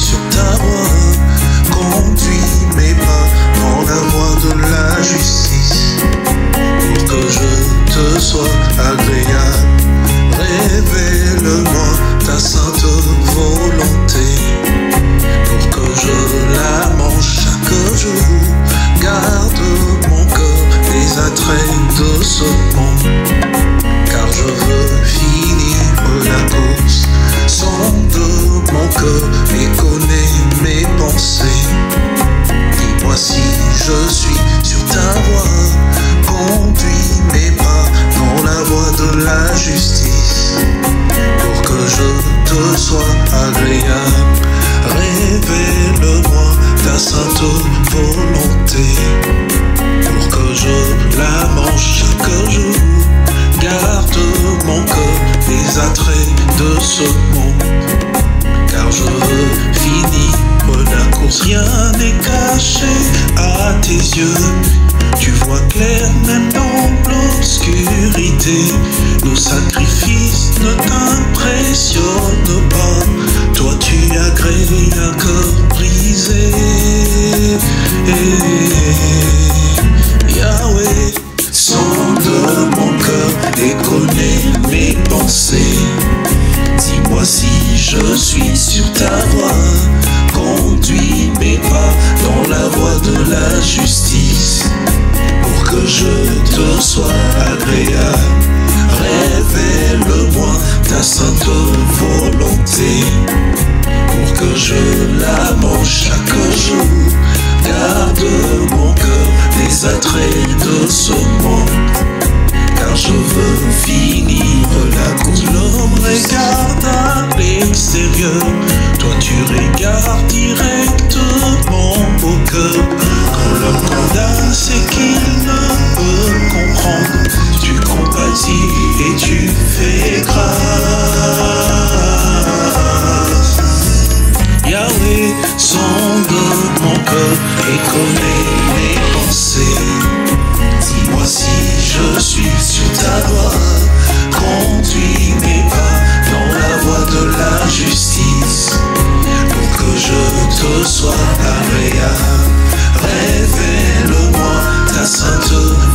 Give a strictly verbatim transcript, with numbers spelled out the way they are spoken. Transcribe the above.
sur ta voie. Conduis mes pas dans la voie de la justice, pour que je te sois agréable. Révèle-moi ta sainte volonté, pour que je la mange chaque jour. Garde mon cœur des attraits de ce monde, car je veux finir la course. Sonde mon cœur et connais mes pensées. Dis-moi si je suis sur ta voie. Conduis mes pas dans la voie de la justice, pour que je te sois agréable. Révèle-moi ta sainte volonté, pour que je la mange chaque jour. Garde mon cœur des attraits de ce monde, car je veux finir la course. Rien n'est caché à tes yeux, tu vois clair même dans l'obscurité. Nos sacrifices ne t'impressionnent pas, toi tu agrées un cœur brisé. Yahweh, sonde mon cœur et connais mes pensées. Dis-moi si je suis sur ta voie. Conduis mes pas dans la voie de la justice, pour que je te sois agréable. Révèle-moi ta sainte volonté, pour que je la mange chaque jour. Garde mon cœur des attraits de ce monde, car je veux finir la course. L'homme regarde à l'extérieur, toi tu regardes directement au cœur. Quand l'homme condamne, c'est qu'il ne peut comprendre. Tu compatis et tu fais grâce. Yahweh, sonde mon cœur et connais mes pensées. Dis-moi si je suis sur ta voie. Conduis mes pas dans la voie de la justice, pour que je te sois agréable. Révèle-moi ta sainte